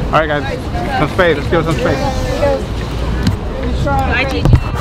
Alright guys, some space. Let's give it some space. Bye, Gigi.